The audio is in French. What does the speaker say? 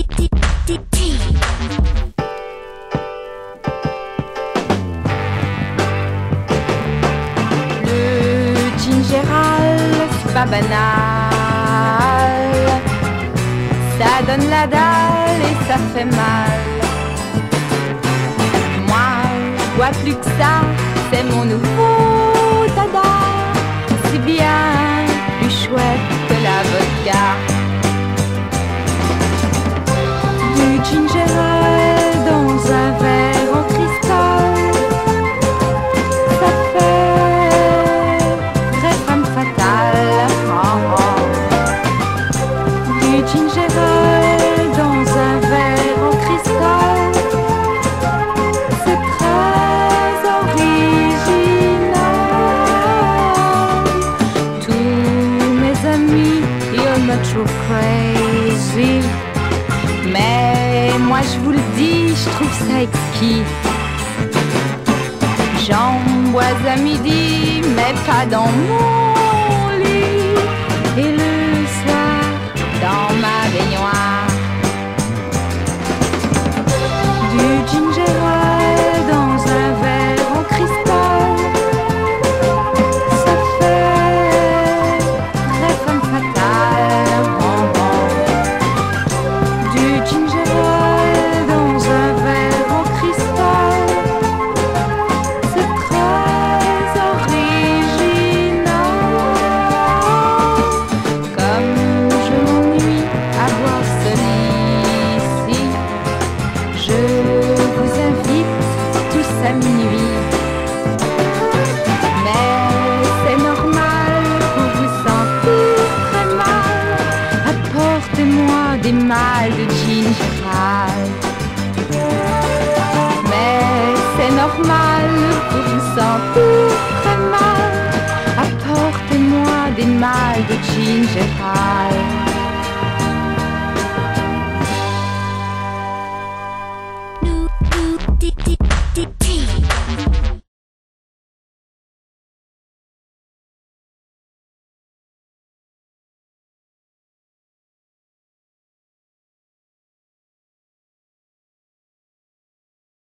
Le ginger ale, c'est pas banal. Ça donne la dalle et ça fait mal. Moi, je bois plus que ça, c'est mon nouveau dada. C'est bien plus chouette que la vodka. Du ginger ale dans un verre en cristal, ça fait très femme fatale. Oh, oh. Du ginger ale dans un verre en cristal, c'est très original. Tous mes amis, you're not so crazy, mais moi je vous le dis, je trouve ça exquis. J'en bois à midi, mais pas dans mon lit. Et le soir, dans ma baignoire. Du ginger ale dans un verre en cristal, ça fait très femme fatale. Oh, oh. Du ginger ale dans un verre en cristal, c'est très original. Comme je m'ennuie à boire celui-ci, je vous invite tous à minuit. Mais c'est normal, vous vous sentez très mal. Apportez-moi des mâles de ginger ale. Mais c'est normal, vous vous sentez très mal. Apportez-moi des mâles de ginger ale.